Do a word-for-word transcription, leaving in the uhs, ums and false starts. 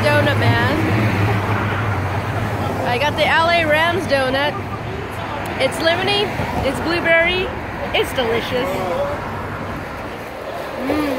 donut man. I got the L A Rams donut. It's lemony, it's blueberry, it's delicious. Mm.